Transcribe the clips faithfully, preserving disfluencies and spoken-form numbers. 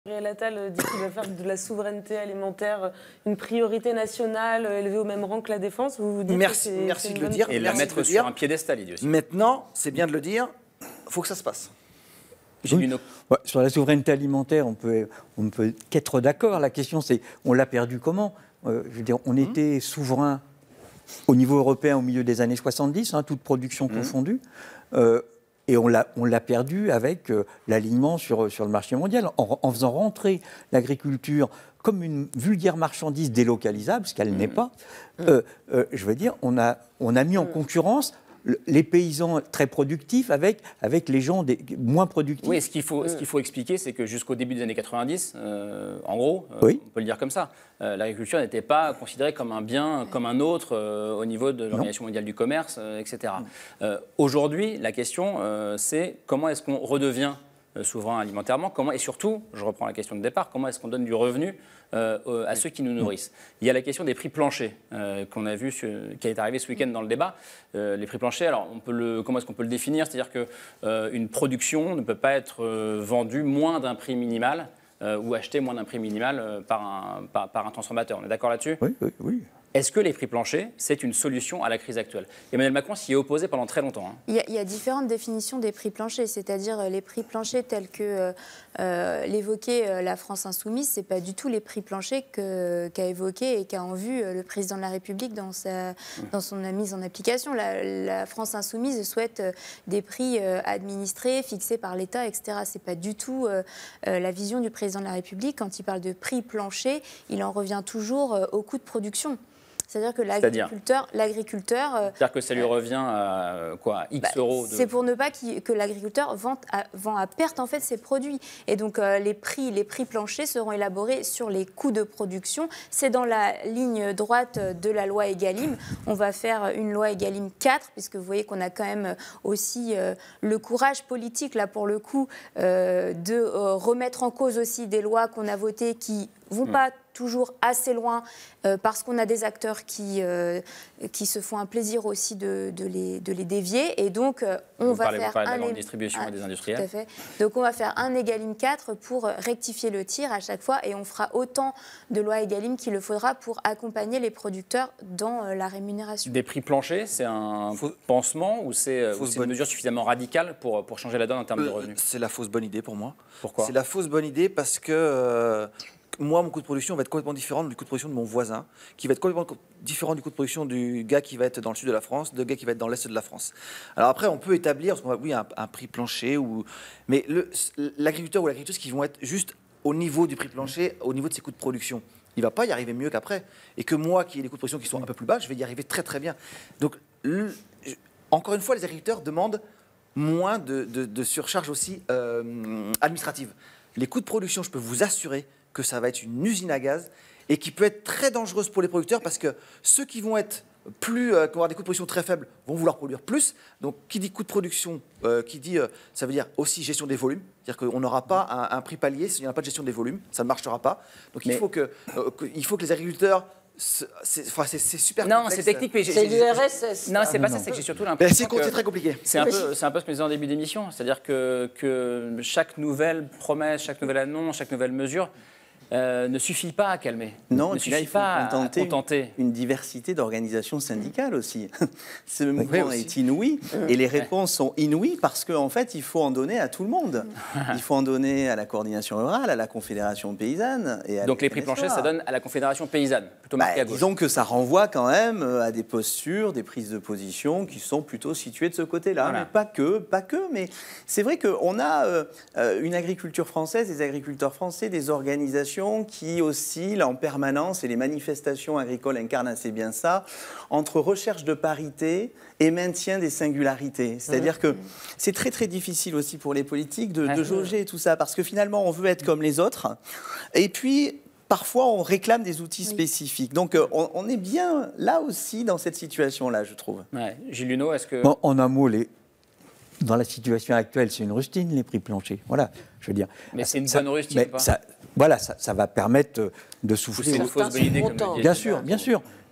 Gabriel Attal dit qu'il va faire de la souveraineté alimentaire une priorité nationale élevée au même rang que la défense. Vous vous dites merci, que merci de le dire. Et la mettre sur un piédestal, il dit aussi. Maintenant, c'est bien de le dire, il faut que ça se passe. Oui. Ouais, sur la souveraineté alimentaire, on peut, on ne peut qu'être d'accord. La question, c'est, on l'a perdu comment euh, Je veux dire, on mmh. était souverain au niveau européen au milieu des années soixante-dix, hein, toute production mmh. confondue. Euh, Et on l'a, on l'a perdu avec euh, l'alignement sur, sur le marché mondial, en, en faisant rentrer l'agriculture comme une vulgaire marchandise délocalisable, ce qu'elle mmh. n'est pas. Euh, euh, je veux dire, on a, on a mis en concurrence les paysans très productifs avec, avec les gens des, moins productifs. Oui, ce qu'il faut, ce qu'il faut expliquer, c'est que jusqu'au début des années quatre-vingt-dix, euh, en gros, euh, oui. on peut le dire comme ça, euh, l'agriculture n'était pas considérée comme un bien comme un autre euh, au niveau de l'Organisation mondiale du commerce, euh, et cetera. Euh, aujourd'hui, la question, euh, c'est comment est-ce qu'on redevient euh, souverain alimentairement, comment, et surtout, je reprends la question de départ, comment est-ce qu'on donne du revenu Euh, à ceux qui nous nourrissent. Il y a la question des prix planchers euh, qu'on a vu, sur, qui est arrivé ce week-end dans le débat. Euh, les prix planchers, alors on peut le, comment est-ce qu'on peut le définir? C'est-à-dire qu'une euh, production ne peut pas être euh, vendue moins d'un prix minimal euh, ou achetée moins d'un prix minimal euh, par, un, par, par un transformateur. On est d'accord là-dessus? Oui, oui, oui. Est-ce que les prix planchers, c'est une solution à la crise actuelle? Emmanuel Macron s'y est opposé pendant très longtemps. Hein. Il, y a, il y a différentes définitions des prix planchers, c'est-à-dire les prix planchers tels que euh, l'évoquait euh, la France Insoumise, ce n'est pas du tout les prix planchers que, qu'a évoqué et qu'a en vue euh, le président de la République dans, sa, dans son mise en application. La, la France Insoumise souhaite euh, des prix euh, administrés, fixés par l'État, et cetera. Ce n'est pas du tout euh, euh, la vision du président de la République. Quand il parle de prix planchers, il en revient toujours euh, au coût de production. C'est-à-dire que l'agriculteur... l'agriculteur euh, C'est-à-dire que ça lui revient à euh, quoi, X bah, euros de... C'est pour ne pas que l'agriculteur vend à, vend à perte en fait ses produits. Et donc euh, les, prix, les prix planchers seront élaborés sur les coûts de production. C'est dans la ligne droite de la loi Egalim. On va faire une loi Egalim quatre, puisque vous voyez qu'on a quand même aussi euh, le courage politique, là pour le coup, euh, de euh, remettre en cause aussi des lois qu'on a votées qui ne vont mmh. pas toujours assez loin, euh, parce qu'on a des acteurs qui, euh, qui se font un plaisir aussi de, de, les, de les dévier. Et donc, euh, on vous va parlez, faire vous parlez un... de la grande distribution ah, et des industriels. Tout à fait. Donc, on va faire un Egalim quatre pour rectifier le tir à chaque fois. Et on fera autant de lois Egalim qu'il le faudra pour accompagner les producteurs dans euh, la rémunération. Des prix planchers, c'est un Faux... pansement ou c'est euh, une mesure suffisamment radicale pour, pour changer la donne en termes euh, de revenus? C'est la fausse bonne idée pour moi. Pourquoi? C'est la fausse bonne idée parce que... Euh, moi, mon coût de production va être complètement différent du coût de production de mon voisin, qui va être complètement différent du coût de production du gars qui va être dans le sud de la France, du gars qui va être dans l'est de la France. Alors après, on peut établir, parce qu'on va, oui, un, un prix plancher, ou, mais l'agriculteur ou l'agricultrice qui vont être juste au niveau du prix plancher, au niveau de ses coûts de production, il ne va pas y arriver mieux qu'après. Et que moi, qui ai des coûts de production qui sont un peu plus bas, je vais y arriver très très bien. Donc, le, encore une fois, les agriculteurs demandent moins de, de, de surcharge aussi euh, administrative. Les coûts de production, je peux vous assurer que ça va être une usine à gaz et qui peut être très dangereuse pour les producteurs parce que ceux qui vont être plus, euh, qui vont avoir des coûts de production très faibles vont vouloir produire plus. Donc, qui dit coût de production, euh, qui dit, euh, ça veut dire aussi gestion des volumes. C'est-à-dire qu'on n'aura pas un, un prix palier s'il n'y a pas de gestion des volumes. Ça ne marchera pas. Donc, il, faut que, euh, que, il faut que les agriculteurs... C'est enfin, super non, complexe. C'est technique, mais c'est l'U R S S. Non, c'est pas non, ça, c'est que j'ai surtout l'impression que... C'est très compliqué. C'est un, peu, un peu ce que je disais en début d'émission. C'est-à-dire que, que chaque nouvelle promesse, chaque nouvelle annonce, chaque nouvelle mesure... Euh, ne suffit pas à calmer. Non, ne suffit là, il faut pas contenter à contenter. Une, une diversité d'organisations syndicales aussi. Ce mouvement oui, est inouï et les réponses ouais. sont inouïes parce qu'en en fait, il faut en donner à tout le monde. Il faut en donner à la coordination rurale, à la Confédération paysanne. Et à Donc les prix planchers, ça donne à la Confédération paysanne, plutôt marqué bah, à gauche. Disons que ça renvoie quand même à des postures, des prises de position qui sont plutôt situées de ce côté-là. Voilà. Mais pas que, pas que. Mais c'est vrai qu'on a euh, une agriculture française, des agriculteurs français, des organisations qui oscillent en permanence, et les manifestations agricoles incarnent assez bien ça, entre recherche de parité et maintien des singularités. C'est-à-dire que c'est très très difficile aussi pour les politiques de, de jauger tout ça, parce que finalement on veut être comme les autres, et puis parfois on réclame des outils spécifiques. Donc on, on est bien là aussi dans cette situation-là, je trouve. Ouais. Gilles Luneau, est-ce que... Bon, en un mot, les... dans la situation actuelle, c'est une rustine, les prix planchers. Voilà, je veux dire. Mais c'est une ça, bonne rustine, mais pas ça, Voilà, ça, ça va permettre de souffler. C'est une fausse bonne idée, comme Bien sûr, bien sûr.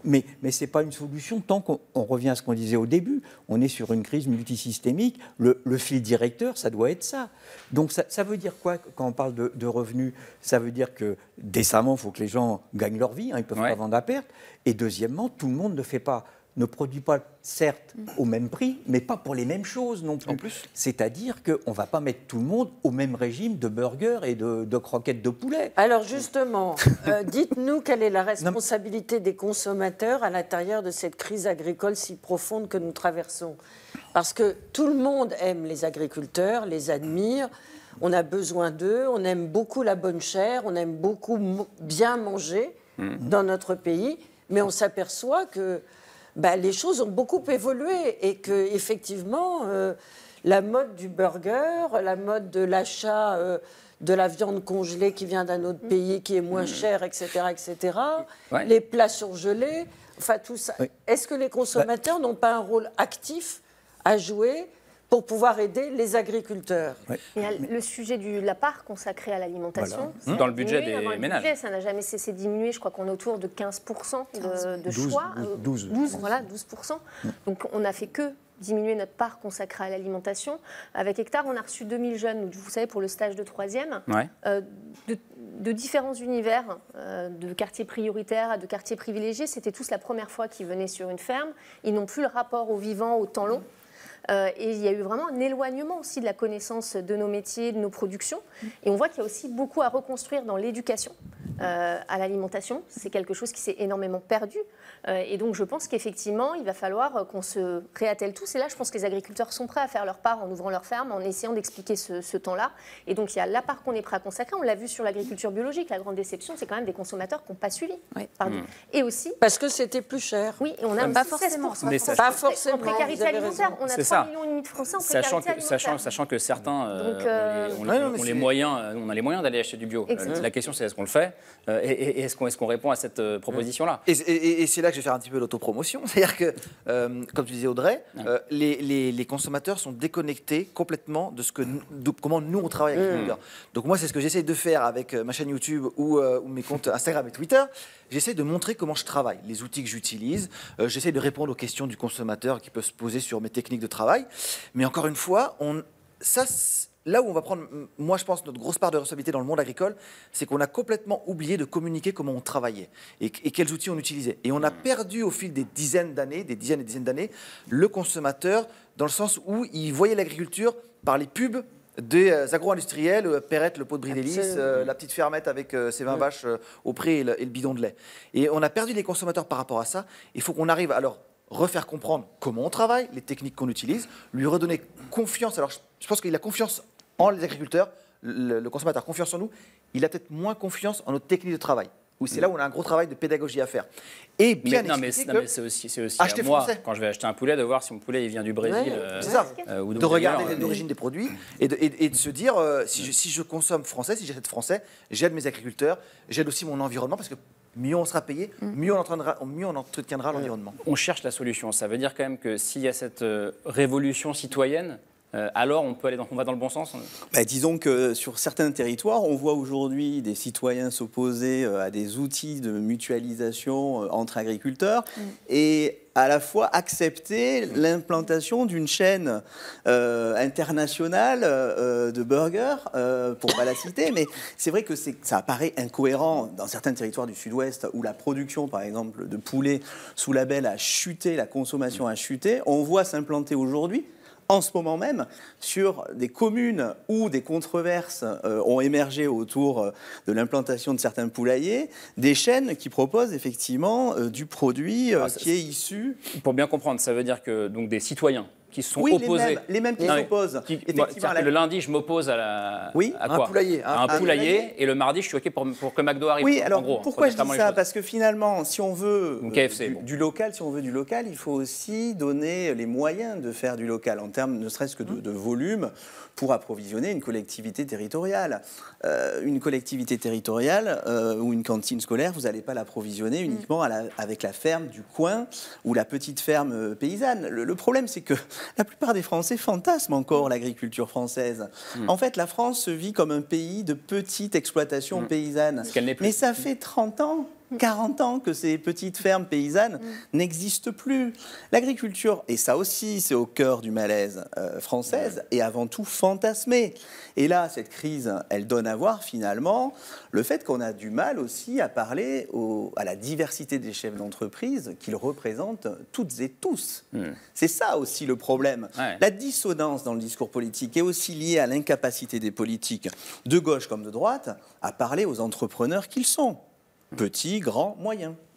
Mais, mais ce n'est pas une solution tant qu'on revient à ce qu'on disait au début. On est sur une crise multisystémique. Le, le fil directeur, ça doit être ça. Donc ça, ça veut dire quoi quand on parle de, de revenus? Ça veut dire que décemment, il faut que les gens gagnent leur vie. Hein, ils ne peuvent ouais. pas vendre à perte. Et deuxièmement, tout le monde ne fait pas... ne produit pas, certes, au même prix, mais pas pour les mêmes choses non plus. En plus. C'est-à-dire qu'on ne va pas mettre tout le monde au même régime de burgers et de, de croquettes de poulet. Alors justement, euh, dites-nous quelle est la responsabilité des consommateurs à l'intérieur de cette crise agricole si profonde que nous traversons. Parce que tout le monde aime les agriculteurs, les admire, on a besoin d'eux, on aime beaucoup la bonne chair, on aime beaucoup bien manger mmh. dans notre pays, mais on s'aperçoit que Ben, les choses ont beaucoup évolué et qu'effectivement, euh, la mode du burger, la mode de l'achat euh, de la viande congelée qui vient d'un autre pays, qui est moins chère, et cetera, et cetera, ouais. les plats surgelés, enfin tout ça. Oui. Est-ce que les consommateurs bah. n'ont pas un rôle actif à jouer pour pouvoir aider les agriculteurs? Oui. Et le sujet de la part consacrée à l'alimentation, voilà. Dans le budget des dans le ménages. Budget, ça n'a jamais cessé de diminuer. Je crois qu'on est autour de quinze pour cent de, de douze, choix. douze, douze, voilà, douze pour cent. Donc on n'a fait que diminuer notre part consacrée à l'alimentation. Avec Hectare, on a reçu deux mille jeunes, vous savez, pour le stage de troisième, ouais. euh, de, de différents univers, euh, de quartiers prioritaires à de quartiers privilégiés. C'était tous la première fois qu'ils venaient sur une ferme. Ils n'ont plus le rapport au vivant, au temps long. Euh, et il y a eu vraiment un éloignement aussi de la connaissance de nos métiers, de nos productions. Et on voit qu'il y a aussi beaucoup à reconstruire dans l'éducation euh, à l'alimentation. C'est quelque chose qui s'est énormément perdu. Euh, et donc je pense qu'effectivement, il va falloir qu'on se réattelle tous. Et là, je pense que les agriculteurs sont prêts à faire leur part en ouvrant leur ferme, en essayant d'expliquer ce, ce temps-là. Et donc il y a la part qu'on est prêt à consacrer. On l'a vu sur l'agriculture biologique. La grande déception, c'est quand même des consommateurs qui n'ont pas suivi. Oui. Pardon. Mmh. Et aussi... Parce que c'était plus cher. Oui, et on a pas forcément. Mais ça, pas forcément. En précarité alimentaire, on a trois millions et demi de Français en précarité sachant que, alimentaire. Sachant, sachant que certains euh, Donc, euh... on, les, on, ouais, on, les moyens, on a les moyens d'aller acheter du bio. Euh, la question, c'est est-ce qu'on le fait euh, et, et est-ce qu'on est qu'on répond à cette euh, proposition-là? Et, et, et c'est là que je vais faire un petit peu l'autopromotion. C'est-à-dire que, euh, comme tu disais Audrey, ouais. euh, les, les, les consommateurs sont déconnectés complètement de, ce que nous, de comment nous on travaille avec mmh. les producteurs. Donc moi, c'est ce que j'essaie de faire avec ma chaîne YouTube ou, euh, ou mes comptes Instagram et Twitter. J'essaie de montrer comment je travaille, les outils que j'utilise. Euh, j'essaie de répondre aux questions du consommateur qui peut se poser sur mes techniques de travail. Mais encore une fois, on, ça, là où on va prendre, moi je pense, notre grosse part de responsabilité dans le monde agricole, c'est qu'on a complètement oublié de communiquer comment on travaillait et, et quels outils on utilisait. Et on a perdu au fil des dizaines d'années, des dizaines et dizaines d'années, le consommateur dans le sens où il voyait l'agriculture par les pubs des agro-industriels, euh, Perrette, le pot de brie d'hélice, euh, la petite fermette avec euh, ses vingt oui. vaches euh, au pré et le, et le bidon de lait. Et on a perdu les consommateurs par rapport à ça. Il faut qu'on arrive à leur refaire comprendre comment on travaille, les techniques qu'on utilise, lui redonner confiance. Alors je, je pense qu'il a confiance en les agriculteurs, le, le consommateur a confiance en nous, il a peut-être moins confiance en notre technique de travail. Où c'est là où on a un gros travail de pédagogie à faire. Et bien mais, non, mais, non, mais c'est aussi, c'est aussi à moi, français. Quand je vais acheter un poulet, de voir si mon poulet il vient du Brésil. Ouais, euh, c'est ça. Euh, ou de regarder l'origine des produits et de, et, et de se dire, euh, si, je, si je consomme français, si j'achète français, j'aide mes agriculteurs, j'aide aussi mon environnement, parce que mieux on sera payé, mieux on entretiendra, mieux on entretiendra l'environnement. On cherche la solution. Ça veut dire quand même que s'il y a cette euh, révolution citoyenne, Euh, alors on peut aller dans, on va dans le bon sens. Bah, disons que sur certains territoires, on voit aujourd'hui des citoyens s'opposer à des outils de mutualisation entre agriculteurs mmh. et à la fois accepter l'implantation d'une chaîne euh, internationale euh, de burgers, euh, pour ne pas la citer, mais c'est vrai que c'est, ça apparaît incohérent dans certains territoires du Sud-Ouest où la production, par exemple, de poulet sous label a chuté, la consommation a chuté. On voit s'implanter aujourd'hui, en ce moment même, sur des communes où des controverses euh, ont émergé autour euh, de l'implantation de certains poulaillers, des chaînes qui proposent effectivement euh, du produit euh, Alors, qui est issu... Pour bien comprendre, ça veut dire que donc, des citoyens qui sont oui, opposés... les mêmes, les mêmes qui non, s'opposent. Qui, effectivement, la... Le lundi, je m'oppose à, la... oui, à quoi un poulailler, à un, un poulailler, poulailler, et le mardi, je suis OK pour, pour que McDo arrive. Oui, alors en gros, pourquoi je dis ça? Parce que finalement, si on veut euh, K F C, du, bon. du local, si on veut du local, il faut aussi donner les moyens de faire du local, en termes ne serait-ce que de, de volume, pour approvisionner une collectivité territoriale. Euh, une collectivité territoriale euh, ou une cantine scolaire, vous n'allez pas l'approvisionner uniquement à la, avec la ferme du coin ou la petite ferme paysanne. Le, le problème, c'est que la plupart des Français fantasment encore l'agriculture française. Mmh. En fait, la France se vit comme un pays de petite exploitation mmh. paysanne. Ce qu'elle n'est plus. Mais ça fait trente ans quarante ans que ces petites fermes paysannes mmh. n'existent plus. L'agriculture, et ça aussi c'est au cœur du malaise euh, française, est avant tout fantasmée. Et là, cette crise, elle donne à voir finalement le fait qu'on a du mal aussi à parler au, à la diversité des chefs d'entreprise qu'ils représentent toutes et tous. Mmh. C'est ça aussi le problème. Ouais. La dissonance dans le discours politique est aussi liée à l'incapacité des politiques, de gauche comme de droite, à parler aux entrepreneurs qu'ils sont. Petits, grands, moyens.